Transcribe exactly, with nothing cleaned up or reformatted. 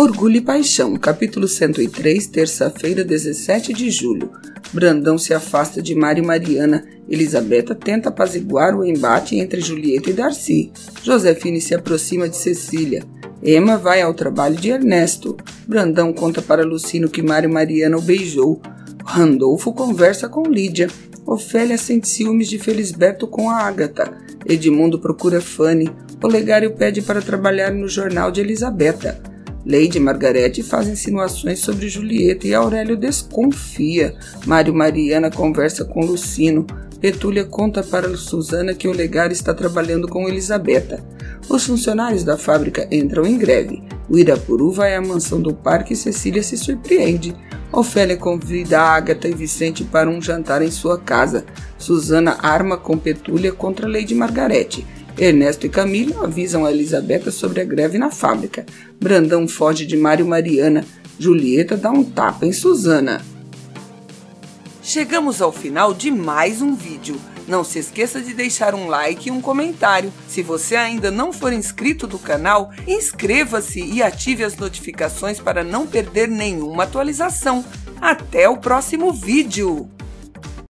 Orgulho e Paixão, capítulo cento e três, terça-feira, dezessete de julho. Brandão se afasta de Mário e Mariana. Elisabetta tenta apaziguar o embate entre Julieta e Darcy. Josefine se aproxima de Cecília. Emma vai ao trabalho de Ernesto. Brandão conta para Lucino que Mário e Mariana o beijou. Randolfo conversa com Lídia. Ofélia sente ciúmes de Felisberto com a Ágata. Edmundo procura Fanny. Olegário pede para trabalhar no jornal de Elisabetta. Lady e Margarete faz insinuações sobre Julieta e Aurélio desconfia. Mário e Mariana conversa com Lucino. Petúlia conta para Susana que Olegário está trabalhando com Elisabetta. Os funcionários da fábrica entram em greve. O Irapuru vai à mansão do parque e Cecília se surpreende. Ofélia convida Ágata e Vicente para um jantar em sua casa. Susana arma com Petúlia contra Lady Margarete. Ernesto e Camilo avisam a Elisabetta sobre a greve na fábrica. Brandão foge de Mário e Mariana. Julieta dá um tapa em Susana. Chegamos ao final de mais um vídeo. Não se esqueça de deixar um like e um comentário. Se você ainda não for inscrito do canal, inscreva-se e ative as notificações para não perder nenhuma atualização. Até o próximo vídeo!